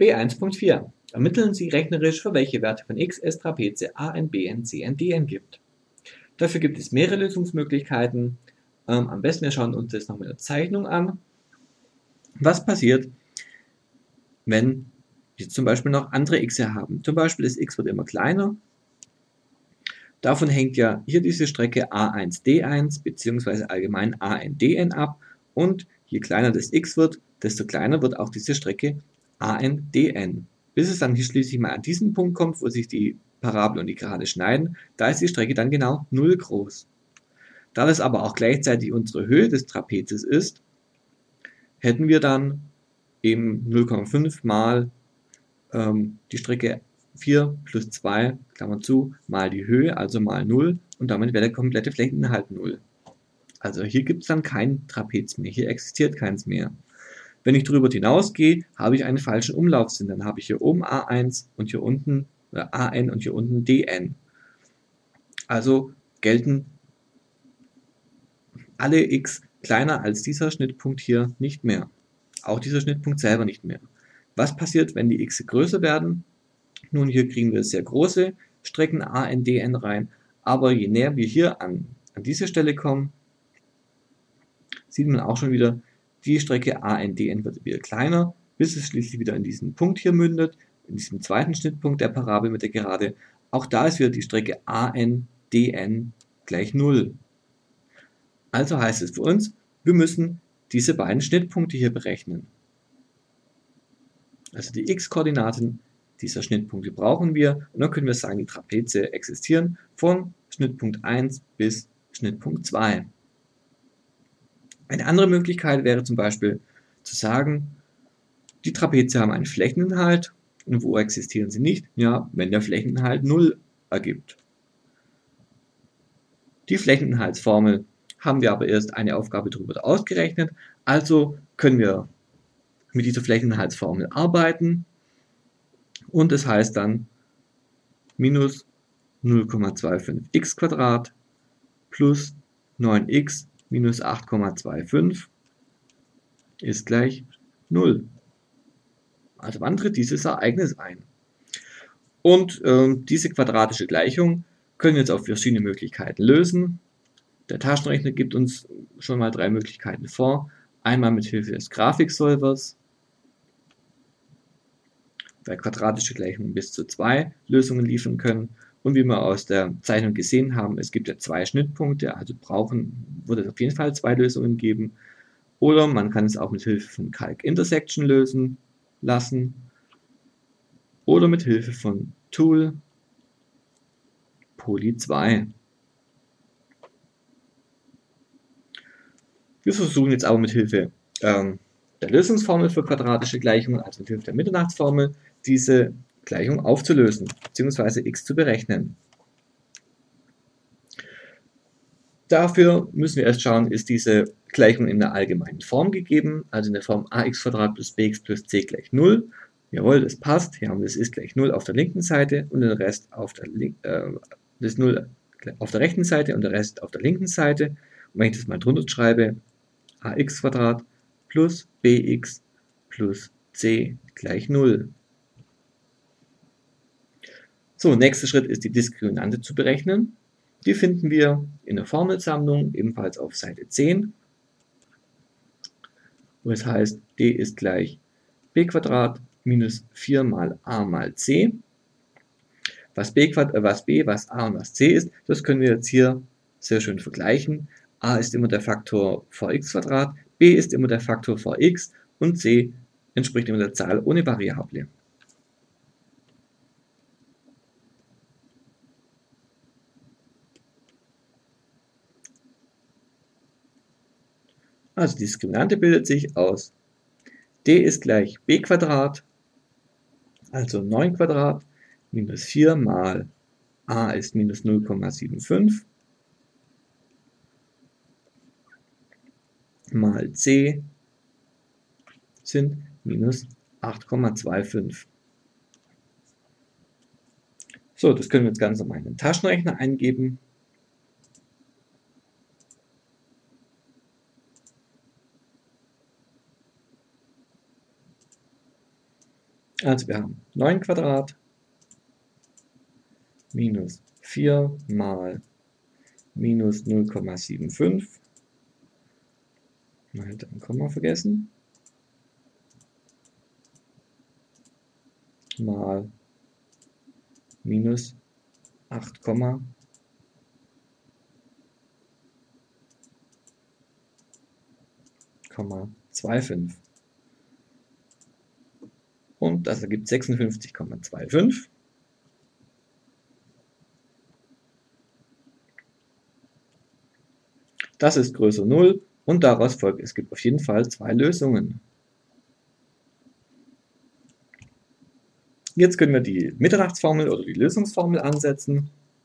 B1.4. Ermitteln Sie rechnerisch, für welche Werte von x es Trapeze AN, BN, CN, DN gibt. Dafür gibt es mehrere Lösungsmöglichkeiten. Am besten wir schauen uns das noch mit der Zeichnung an. Was passiert, wenn wir zum Beispiel noch andere x haben? Zum Beispiel das x wird immer kleiner. Davon hängt ja hier diese Strecke A1, D1 bzw. allgemein AN, DN ab. Und je kleiner das x wird, desto kleiner wird auch diese Strecke AN, DN. Bis es dann hier schließlich mal an diesen Punkt kommt, wo sich die Parabel und die Gerade schneiden, da ist die Strecke dann genau 0 groß. Da das aber auch gleichzeitig unsere Höhe des Trapezes ist, hätten wir dann eben 0,5 mal die Strecke 4 plus 2, Klammer zu, mal die Höhe, also mal 0, und damit wäre der komplette Flächeninhalt 0. Also hier gibt es dann kein Trapez mehr, hier existiert keins mehr. Wenn ich darüber hinausgehe, habe ich einen falschen Umlaufsinn. Dann habe ich hier oben A1 und hier unten AN und hier unten DN. Also gelten alle x kleiner als dieser Schnittpunkt hier nicht mehr. Auch dieser Schnittpunkt selber nicht mehr. Was passiert, wenn die x größer werden? Nun, hier kriegen wir sehr große Strecken AN, DN rein, aber je näher wir hier an diese Stelle kommen, sieht man auch schon wieder, die Strecke AN, DN wird wieder kleiner, bis es schließlich wieder in diesen Punkt hier mündet, in diesem zweiten Schnittpunkt der Parabel mit der Gerade. Auch da ist wieder die Strecke AN, DN gleich 0. Also heißt es für uns, wir müssen diese beiden Schnittpunkte hier berechnen. Also die x-Koordinaten dieser Schnittpunkte brauchen wir und dann können wir sagen, die Trapeze existieren von Schnittpunkt 1 bis Schnittpunkt 2. Eine andere Möglichkeit wäre zum Beispiel zu sagen, die Trapeze haben einen Flächeninhalt und wo existieren sie nicht? Ja, wenn der Flächeninhalt 0 ergibt. Die Flächeninhaltsformel haben wir aber erst eine Aufgabe darüber ausgerechnet, also können wir mit dieser Flächeninhaltsformel arbeiten und es heißt dann minus 0,25x² plus 9x minus 8,25 ist gleich 0. Also wann tritt dieses Ereignis ein? Und diese quadratische Gleichung können wir jetzt auf verschiedene Möglichkeiten lösen. Der Taschenrechner gibt uns schon mal 3 Möglichkeiten vor. Einmal mit Hilfe des Grafiksolvers, weil quadratische Gleichungen bis zu 2 Lösungen liefern können. Und wie wir aus der Zeichnung gesehen haben, es gibt ja 2 Schnittpunkte, also würde es auf jeden Fall 2 Lösungen geben. Oder man kann es auch mit Hilfe von Calc Intersection lösen lassen. Oder mit Hilfe von Tool Poly 2. Wir versuchen jetzt aber mit Hilfe der Lösungsformel für quadratische Gleichungen, also mit Hilfe der Mitternachtsformel, diese Gleichung aufzulösen bzw. x zu berechnen. Dafür müssen wir erst schauen, ist diese Gleichung in der allgemeinen Form gegeben, also in der Form ax² plus bx plus c gleich 0. Jawohl, das passt. Hier haben wir das ist gleich 0 auf der linken Seite und den Rest auf der das 0 auf der rechten Seite und der Rest auf der linken Seite. Und wenn ich das mal drunter schreibe, ax² plus bx plus c gleich 0. So, nächster Schritt ist die Diskriminante zu berechnen. Die finden wir in der Formelsammlung, ebenfalls auf Seite 10, wo es heißt, d ist gleich b² minus 4 mal a mal c. Was b, was a und was c ist, das können wir jetzt hier sehr schön vergleichen. A ist immer der Faktor vx², b ist immer der Faktor vx und c entspricht immer der Zahl ohne Variable. Also die Diskriminante bildet sich aus d ist gleich b², also 9² minus 4 mal a ist minus 0,75 mal c sind minus 8,25. So, das können wir jetzt ganz normal in den Taschenrechner eingeben. Also wir haben 9 Quadrat minus 4 mal minus 0,75. Man hätte ein Komma vergessen. Mal minus 8,25. Und das ergibt 56,25. Das ist größer 0 und daraus folgt, es gibt auf jeden Fall zwei Lösungen. Jetzt können wir die Mitternachtsformel oder die Lösungsformel ansetzen.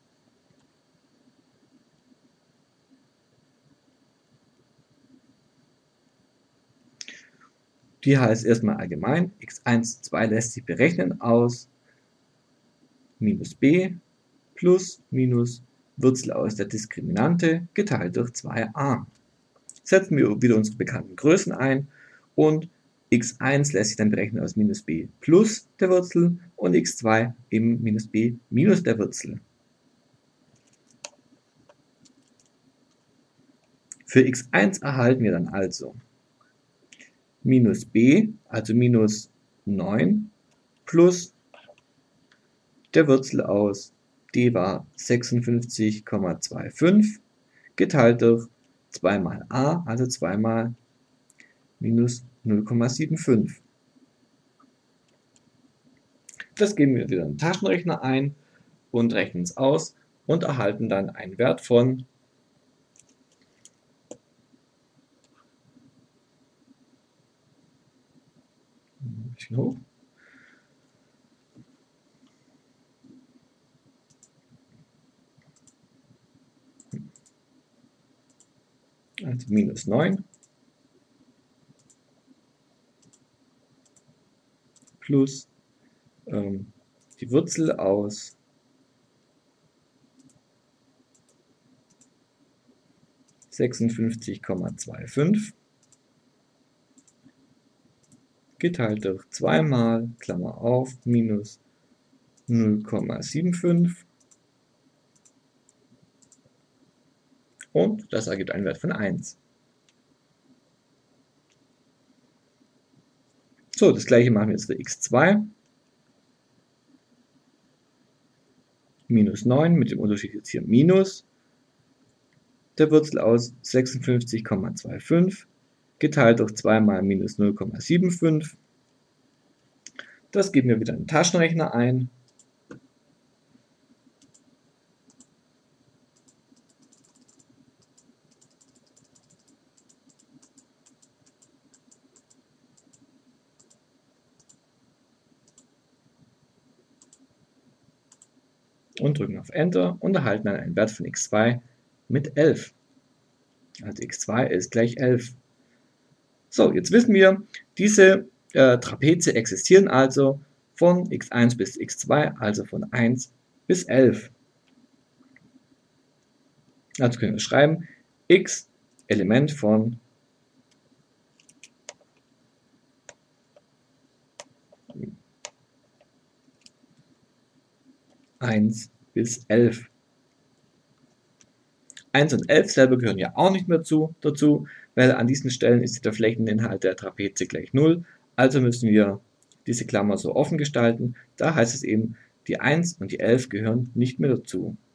Die heißt erstmal allgemein, x1, 2 lässt sich berechnen aus minus b plus minus Wurzel aus der Diskriminante geteilt durch 2a. Setzen wir wieder unsere bekannten Größen ein und x1 lässt sich dann berechnen aus minus b plus der Wurzel und x2 eben minus b minus der Wurzel. Für x1 erhalten wir dann also minus b, also minus 9, plus der Wurzel aus d war 56,25 geteilt durch 2 mal a, also 2 mal minus 0,75. Das geben wir wieder in den Taschenrechner ein und rechnen es aus und erhalten dann einen Wert von ein bisschen hoch. Also minus 9 plus die Wurzel aus 56,25 geteilt durch 2 mal, Klammer auf, minus 0,75 und das ergibt einen Wert von 1. So, das gleiche machen wir jetzt für x2. Minus 9 mit dem Unterschied jetzt hier minus der Wurzel aus 56,25 geteilt durch 2 mal minus 0,75. Das geben wir wieder in den Taschenrechner ein. Und drücken auf Enter und erhalten dann einen Wert von x2 mit 11. Also x2 ist gleich 11. So, jetzt wissen wir, diese Trapeze existieren also von x1 bis x2, also von 1 bis 11. Also können wir schreiben, x Element von (1 bis 11). 1 und 11 selber gehören ja auch nicht mehr dazu, weil an diesen Stellen ist der Flächeninhalt der Trapeze gleich 0. Also müssen wir diese Klammer so offen gestalten. Da heißt es eben, die 1 und die 11 gehören nicht mehr dazu.